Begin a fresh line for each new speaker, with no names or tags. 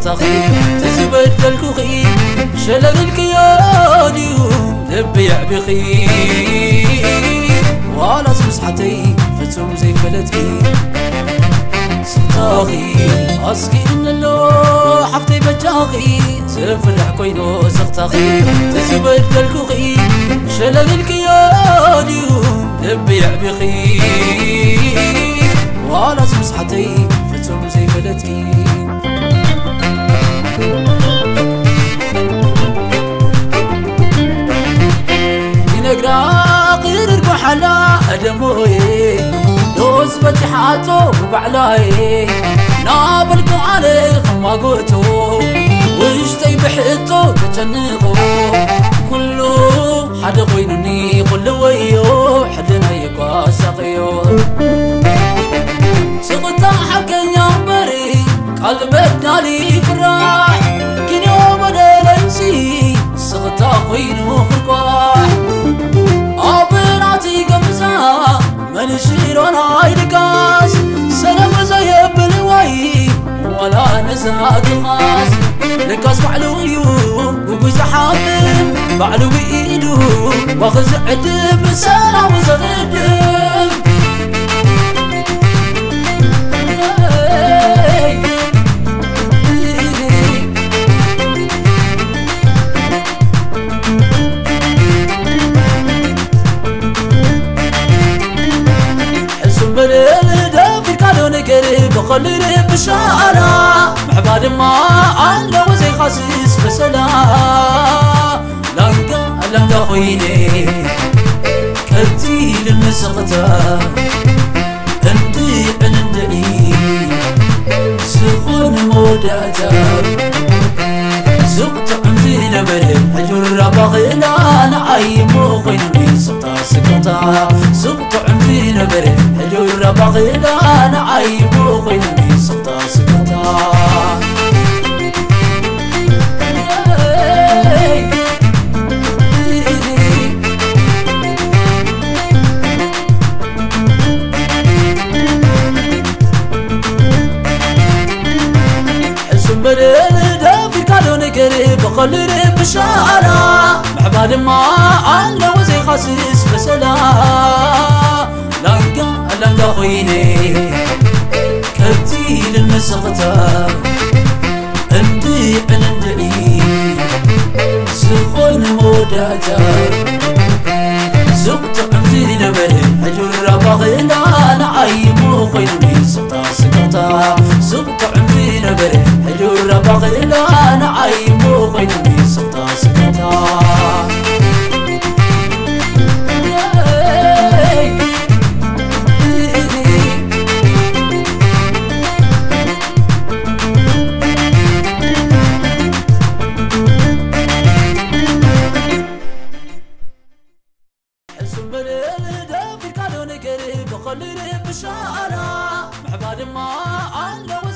سقطخي تزبدلكو خي شللك يا ديو لبي عبخي ولا مسحتي فتوم زي فلتكي سقطخي اسكي ان اللو حفتي بجاخي سفرح كوينو سقطخي تزبدلكو خي شللك يا ديو لبي عبخي ولا مسحتي فتوم زي فلتكي ينقرا غير البحلا أدموي دوس بتحاتو وبعلاي نابلكو عليه ما قلتو وشتي بحيتو تجنقو كله حد غينني كل ويو حدنا يقا سقيو سقطا حكن يا مري قلبنا لي فراح كنيو بدلنسي سقطا خوينو خرقاح أبناتي قمزا من شيرنا يدقاس سلام زيب الوي ولا نزهد الخاص لكاس بعلويو وبزحابن بعلو بإيدو واخذ عدب سلام زغدب بقلل بشارة محباد ما على وزي خاسس بسلا لانقا خويني كتيل المسقطة اندي اندعي سخون مودعتا سقط عمزين برد حجر بغينا نعيمو خويني سقطة سقطة سقط عمزين برد حجر بغينا نعيمو خويني سقطة سقطة بقلل بشارة محباد ما على وزي خاسس بسلا لانقا خويني كتيل المسقطة اندي اندعي سخون مودعتا